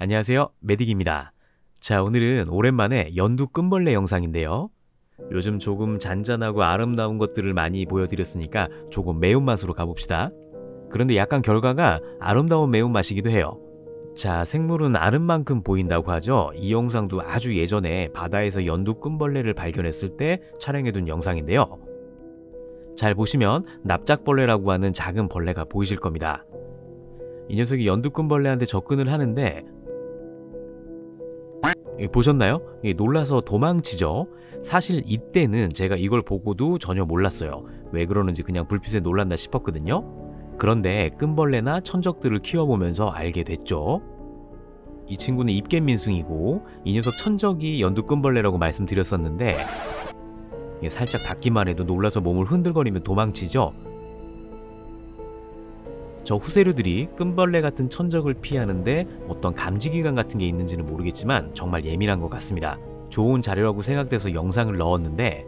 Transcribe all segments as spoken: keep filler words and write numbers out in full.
안녕하세요, 메딕입니다. 자, 오늘은 오랜만에 연두끈벌레 영상인데요. 요즘 조금 잔잔하고 아름다운 것들을 많이 보여드렸으니까 조금 매운맛으로 가봅시다. 그런데 약간 결과가 아름다운 매운맛이기도 해요. 자, 생물은 아는 만큼 보인다고 하죠. 이 영상도 아주 예전에 바다에서 연두끈벌레를 발견했을 때 촬영해둔 영상인데요. 잘 보시면 납작벌레라고 하는 작은 벌레가 보이실 겁니다. 이 녀석이 연두끈벌레한테 접근을 하는데 보셨나요? 놀라서 도망치죠. 사실 이때는 제가 이걸 보고도 전혀 몰랐어요. 왜 그러는지 그냥 불빛에 놀랐나 싶었거든요. 그런데 끈벌레나 천적들을 키워보면서 알게 됐죠. 이 친구는 입갯민숭이고 이 녀석 천적이 연두끈벌레라고 말씀드렸었는데 살짝 닿기만 해도 놀라서 몸을 흔들거리며 도망치죠. 저 후세류들이 끈벌레 같은 천적을 피하는데 어떤 감지기관 같은 게 있는지는 모르겠지만 정말 예민한 것 같습니다. 좋은 자료라고 생각돼서 영상을 넣었는데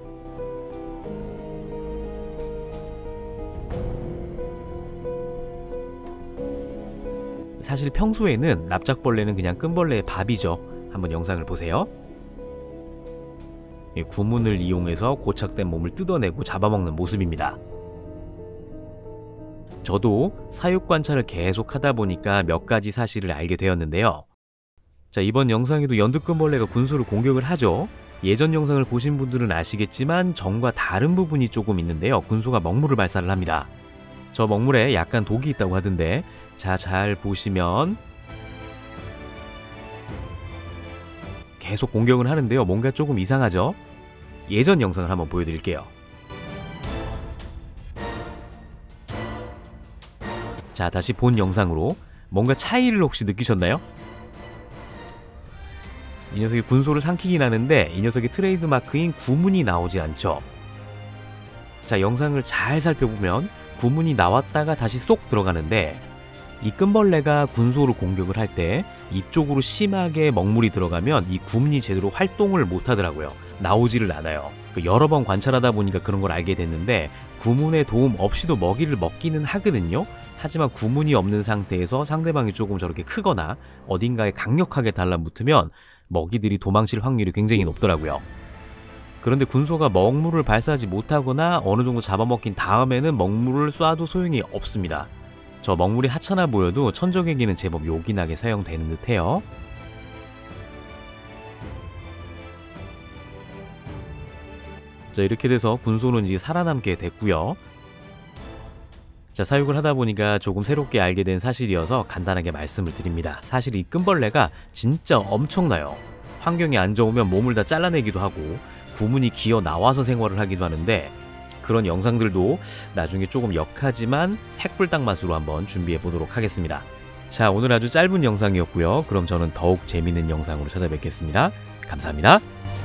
사실 평소에는 납작벌레는 그냥 끈벌레의 밥이죠. 한번 영상을 보세요. 구문을 이용해서 고착된 몸을 뜯어내고 잡아먹는 모습입니다. 저도 사육 관찰을 계속 하다 보니까 몇 가지 사실을 알게 되었는데요. 자, 이번 영상에도 연두끈벌레가 군소를 공격을 하죠. 예전 영상을 보신 분들은 아시겠지만 전과 다른 부분이 조금 있는데요. 군소가 먹물을 발사를 합니다. 저 먹물에 약간 독이 있다고 하던데, 자, 잘 보시면 계속 공격을 하는데요. 뭔가 조금 이상하죠? 예전 영상을 한번 보여드릴게요. 자, 다시 본 영상으로 뭔가 차이를 혹시 느끼셨나요? 이 녀석이 군소를 삼키긴 하는데 이 녀석의 트레이드 마크인 구문이 나오지 않죠. 자, 영상을 잘 살펴보면 구문이 나왔다가 다시 쏙 들어가는데 이 끈벌레가 군소를 공격을 할 때 이쪽으로 심하게 먹물이 들어가면 이 구문이 제대로 활동을 못 하더라고요. 나오지를 않아요. 여러 번 관찰하다 보니까 그런 걸 알게 됐는데 구문의 도움 없이도 먹이를 먹기는 하거든요. 하지만 구문이 없는 상태에서 상대방이 조금 저렇게 크거나 어딘가에 강력하게 달라붙으면 먹이들이 도망칠 확률이 굉장히 높더라고요. 그런데 군소가 먹물을 발사하지 못하거나 어느 정도 잡아먹힌 다음에는 먹물을 쏴도 소용이 없습니다. 저 먹물이 하찮아 보여도 천적에게는 제법 요긴하게 사용되는 듯해요. 자, 이렇게 돼서 군소는 이제 살아남게 됐고요. 자, 사육을 하다 보니까 조금 새롭게 알게 된 사실이어서 간단하게 말씀을 드립니다. 사실 이 끈벌레가 진짜 엄청나요. 환경이 안 좋으면 몸을 다 잘라내기도 하고 구문이 기어 나와서 생활을 하기도 하는데 그런 영상들도 나중에 조금 역하지만 핵불닭 맛으로 한번 준비해 보도록 하겠습니다. 자, 오늘 아주 짧은 영상이었고요. 그럼 저는 더욱 재밌는 영상으로 찾아뵙겠습니다. 감사합니다.